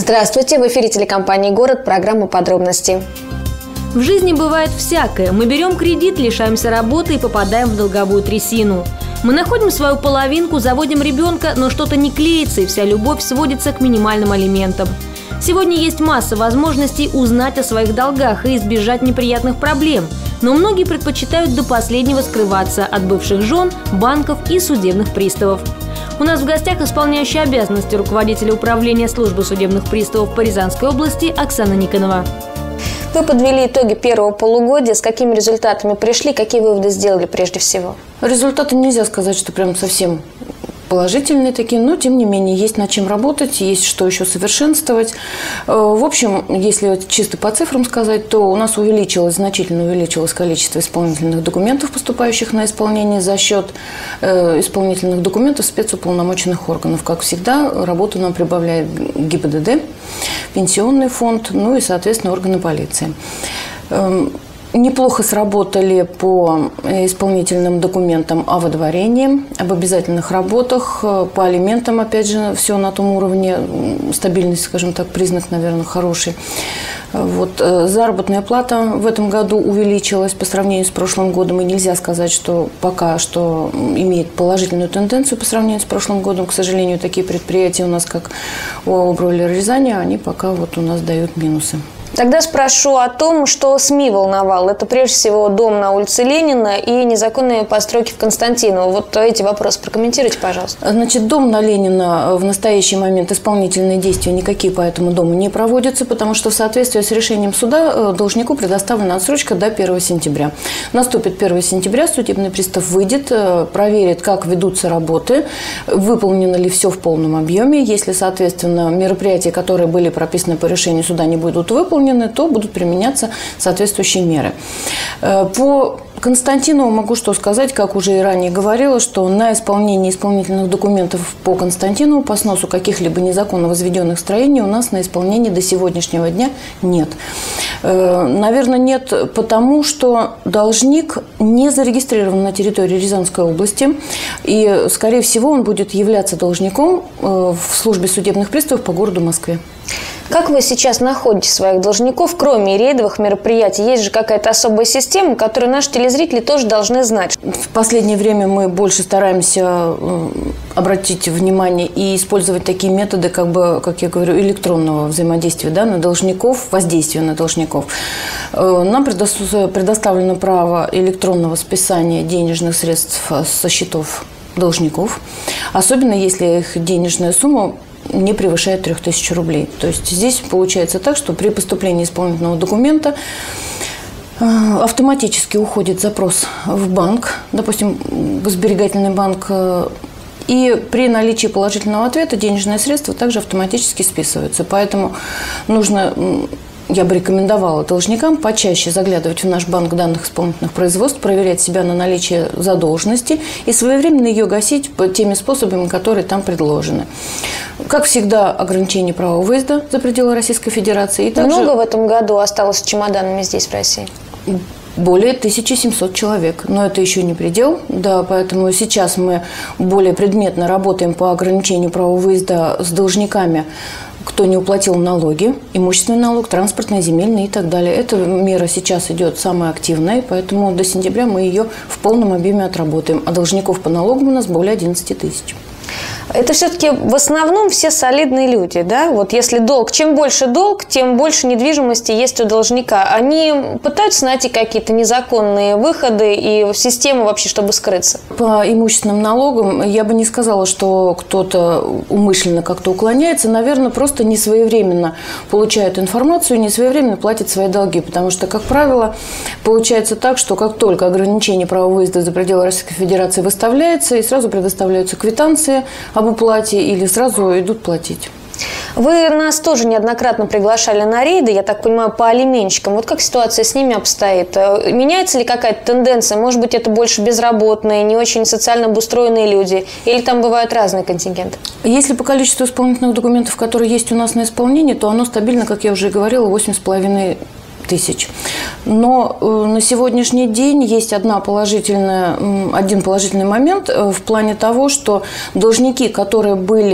Здравствуйте! В эфире телекомпании «Город», программа «Подробности». В жизни бывает всякое. Мы берем кредит, лишаемся работы и попадаем в долговую трясину. Мы находим свою половинку, заводим ребенка, но что-то не клеится, и вся любовь сводится к минимальным алиментам. Сегодня есть масса возможностей узнать о своих долгах и избежать неприятных проблем. Но многие предпочитают до последнего скрываться от бывших жен, банков и судебных приставов. У нас в гостях исполняющая обязанности руководителя управления службы судебных приставов по Рязанской области Оксана Никонова. Вы подвели итоги первого полугодия. С какими результатами пришли? Какие выводы сделали прежде всего? Результаты нельзя сказать, что прям совсем положительные такие, но тем не менее есть над чем работать, есть что еще совершенствовать. В общем, если чисто по цифрам сказать, то у нас значительно увеличилось количество исполнительных документов, поступающих на исполнение за счет исполнительных документов спецуполномоченных органов. Как всегда, работу нам прибавляет ГИБДД, пенсионный фонд, ну и, соответственно, органы полиции. Неплохо сработали по исполнительным документам о выдворении, об обязательных работах, по алиментам, опять же, все на том уровне, стабильность, скажем так, признак, наверное, хороший. Вот. Заработная плата в этом году увеличилась по сравнению с прошлым годом, и нельзя сказать, что пока что имеет положительную тенденцию по сравнению с прошлым годом. К сожалению, такие предприятия у нас, как ОАО «Бройлер Рязани», они пока вот у нас дают минусы. Тогда спрошу о том, что СМИ волновало. Это прежде всего дом на улице Ленина и незаконные постройки в Константиново. Вот эти вопросы прокомментируйте, пожалуйста. Значит, дом на Ленина в настоящий момент исполнительные действия никакие по этому дому не проводятся, потому что в соответствии с решением суда должнику предоставлена отсрочка до 1 сентября. Наступит 1 сентября, судебный пристав выйдет, проверит, как ведутся работы, выполнено ли все в полном объеме. Если, соответственно, мероприятия, которые были прописаны по решению суда, не будут выполнены, то будут применяться соответствующие меры. По Константинову могу что сказать, как уже и ранее говорила, что на исполнение исполнительных документов по Константинову по сносу каких-либо незаконно возведенных строений у нас на исполнении до сегодняшнего дня нет. Наверное, нет потому, что должник не зарегистрирован на территории Рязанской области, и, скорее всего, он будет являться должником в службе судебных приставов по городу Москве. Как вы сейчас находите своих должников, кроме рейдовых мероприятий? Есть же какая-то особая система, которую наши телезрители тоже должны знать. В последнее время мы больше стараемся обратить внимание и использовать такие методы, как я говорю, электронного взаимодействия, на должников, воздействия на должников. Нам предоставлено право электронного списания денежных средств со счетов должников, особенно если их денежная сумма не превышает 3000 рублей. То есть здесь получается так, что при поступлении исполнительного документа автоматически уходит запрос в банк, допустим, Госберегательный банк, и при наличии положительного ответа денежные средства также автоматически списываются. Поэтому нужно... Я бы рекомендовала должникам почаще заглядывать в наш банк данных исполнительных производств, проверять себя на наличие задолженности и своевременно ее гасить теми способами, которые там предложены. Как всегда, ограничение права выезда за пределы Российской Федерации. И также... Много в этом году осталось с чемоданами здесь, в России? Более 1700 человек. Но это еще не предел. Да, поэтому сейчас мы более предметно работаем по ограничению права выезда с должниками, кто не уплатил налоги, имущественный налог, транспортный, земельный и так далее. Эта мера сейчас идет самая активная, поэтому до сентября мы ее в полном объеме отработаем. А должников по налогам у нас более 11 тысяч. Это все-таки в основном все солидные люди, да? Вот если долг, чем больше долг, тем больше недвижимости есть у должника. Они пытаются найти какие-то незаконные выходы и систему вообще, чтобы скрыться? По имущественным налогам я бы не сказала, что кто-то умышленно как-то уклоняется. Наверное, просто не своевременно получает информацию, не своевременно платит свои долги. Потому что, как правило, получается так, что как только ограничение права выезда за пределы Российской Федерации выставляется, и сразу предоставляются квитанции об уплате или сразу идут платить. Вы нас тоже неоднократно приглашали на рейды, я так понимаю, по алименщикам. Вот как ситуация с ними обстоит? Меняется ли какая-то тенденция? Может быть, это больше безработные, не очень социально обустроенные люди? Или там бывают разные контингенты? Если по количеству исполнительных документов, которые есть у нас на исполнении, то оно стабильно, как я уже говорила, 8,5 тысяч. Но на сегодняшний день есть один положительный момент в плане того, что должники, которые были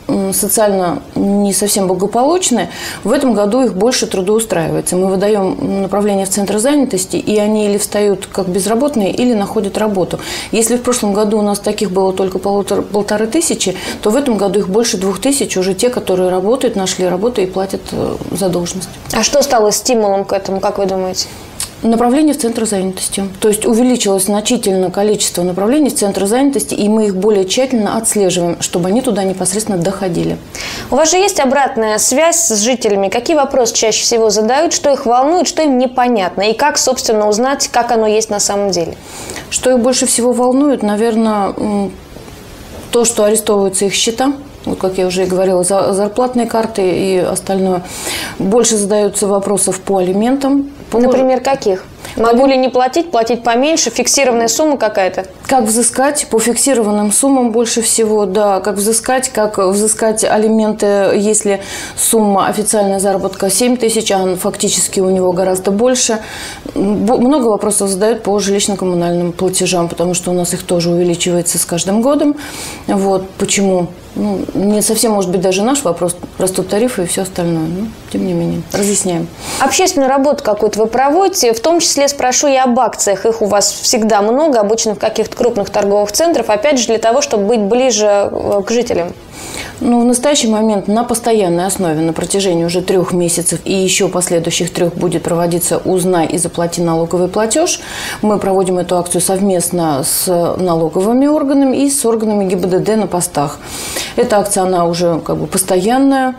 социально не совсем благополучны, в этом году их больше трудоустраивается. Мы выдаем направление в центр занятости, и они или встают как безработные, или находят работу. Если в прошлом году у нас таких было только 1500, то в этом году их больше 2000, уже те, которые работают, нашли работу и платят за должность. А что стало стимулом к этому, как вы думаете? Направление в центр занятости. То есть увеличилось значительно количество направлений в центр занятости, и мы их более тщательно отслеживаем, чтобы они туда непосредственно доходили. У вас же есть обратная связь с жителями? Какие вопросы чаще всего задают, что их волнует, что им непонятно? И как, собственно, узнать, как оно есть на самом деле? Что их больше всего волнует, наверное, то, что арестовываются их счета. Вот, как я уже и говорила, зарплатные карты и остальное. Больше задаются вопросов по алиментам. Например, каких? Могу ли не платить, платить поменьше, фиксированная сумма какая-то? Как взыскать? По фиксированным суммам больше всего, да. Как взыскать алименты, если сумма официальная заработка 7 тысяч, а фактически у него гораздо больше. Много вопросов задают по жилищно-коммунальным платежам, потому что у нас их тоже увеличивается с каждым годом. Вот почему? Не совсем, может быть, даже наш вопрос. Растут тарифы и все остальное. Но, тем не менее, разъясняем. Общественную работу какую-то вы проводите. В том числе спрошу и об акциях. Их у вас всегда много, обычно в каких-то крупных торговых центрах. Опять же, для того, чтобы быть ближе к жителям. В настоящий момент на постоянной основе на протяжении уже 3 месяцев и еще последующих 3 будет проводиться «Узнай и заплати налоговый платеж». Мы проводим эту акцию совместно с налоговыми органами и с органами ГИБДД на постах. Эта акция, она уже постоянная.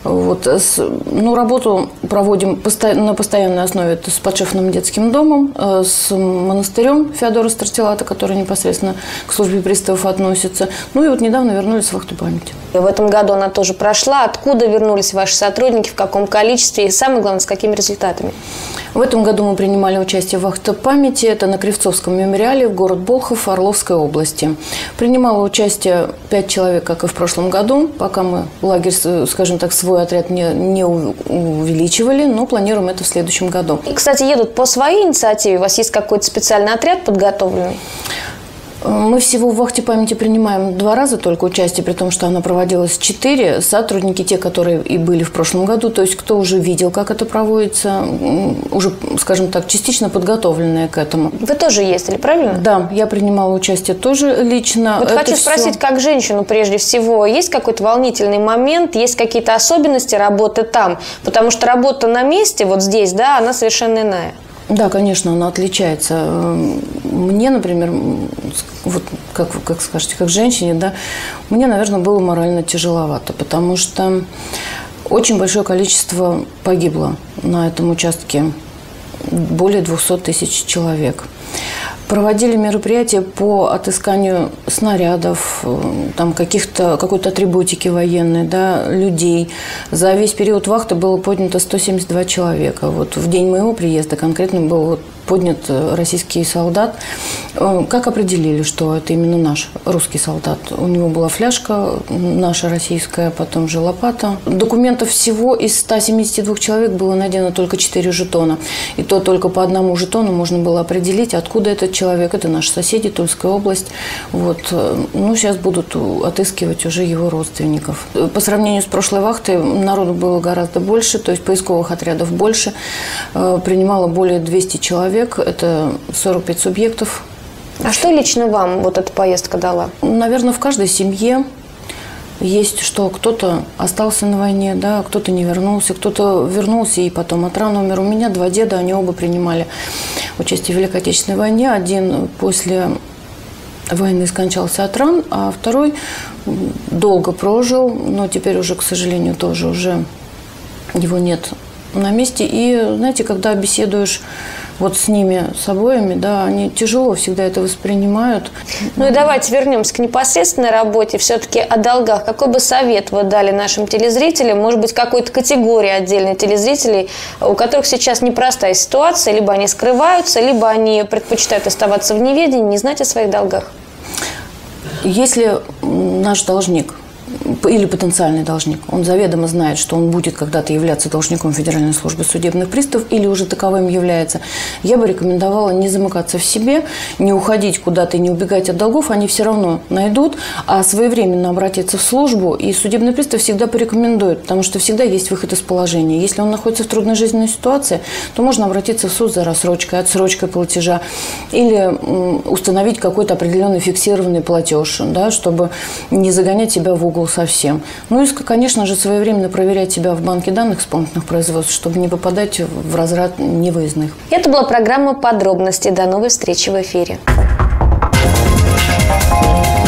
Работу проводим на постоянной основе с подшефным детским домом, с монастырем Феодора Стратилата, который непосредственно к службе приставов относится. И недавно вернулись в вахту памяти. В этом году она тоже прошла. Откуда вернулись ваши сотрудники, в каком количестве и, самое главное, с какими результатами? В этом году мы принимали участие в вахте памяти. Это на Кривцовском мемориале в город Болхов Орловской области. Принимало участие 5 человек, как и в прошлом году. Пока мы лагерь, скажем так, свой отряд не увеличивали, но планируем это в следующем году. И, кстати, едут по своей инициативе? У вас есть какой-то специальный отряд подготовленный? Мы всего в вахте памяти принимаем 2 раза только участие, при том, что она проводилась 4. Сотрудники, те, которые и были в прошлом году, то есть кто уже видел, как это проводится, уже, скажем так, частично подготовленные к этому. Вы тоже ездили, правильно? Да, я принимала участие тоже лично. Хочу спросить, как женщину прежде всего, есть какой-то волнительный момент, есть какие-то особенности работы там? Потому что работа на месте, вот здесь, да, она совершенно иная. Да, конечно, она отличается. Мне, например, как скажете, как женщине, да, мне, наверное, было морально тяжеловато, потому что очень большое количество погибло на этом участке. Более 200 тысяч человек. Проводили мероприятия по отысканию снарядов, какой-то атрибутики военной, да, людей. За весь период вахты было поднято 172 человека. В день моего приезда конкретно был поднят российский солдат. Как определили, что это именно наш русский солдат? У него была фляжка наша российская, потом же лопата. Документов всего из 172 человек было найдено только 4 жетона. И то только по одному жетону можно было определить, откуда этот человек. Это наши соседи, Тульская область. Сейчас будут отыскивать уже его родственников. По сравнению с прошлой вахтой народу было гораздо больше, то есть поисковых отрядов больше. Принимало более 200 человек. Это 45 субъектов. А что лично вам эта поездка дала? Наверное, в каждой семье есть, что кто-то остался на войне, да, кто-то не вернулся, кто-то вернулся и потом от ран умер. У меня 2 деда, они оба принимали участие в Великой Отечественной войне. Один после войны скончался от ран, а второй долго прожил, но теперь уже, к сожалению, тоже уже его нет на месте. И, знаете, когда беседуешь с ними, с обоими, да, они тяжело всегда это воспринимают. И давайте вернемся к непосредственной работе. Все-таки о долгах. Какой бы совет вы дали нашим телезрителям? Может быть, какой-то категории отдельной телезрителей, у которых сейчас непростая ситуация, либо они скрываются, либо они предпочитают оставаться в неведении, не знать о своих долгах? Если наш должник или потенциальный должник, он заведомо знает, что он будет когда-то являться должником Федеральной службы судебных приставов или уже таковым является, я бы рекомендовала не замыкаться в себе, не уходить куда-то и не убегать от долгов, они все равно найдут, а своевременно обратиться в службу, и судебный пристав всегда порекомендует, потому что всегда есть выход из положения. Если он находится в трудной жизненной ситуации, то можно обратиться в суд за рассрочкой, отсрочкой платежа или установить какой-то определенный фиксированный платеж, да, чтобы не загонять себя в угол совсем. Ну и, конечно же, своевременно проверять себя в банке данных исполнительных производств, чтобы не попадать в разряд невыездных. Это была программа «Подробности». До новой встречи в эфире.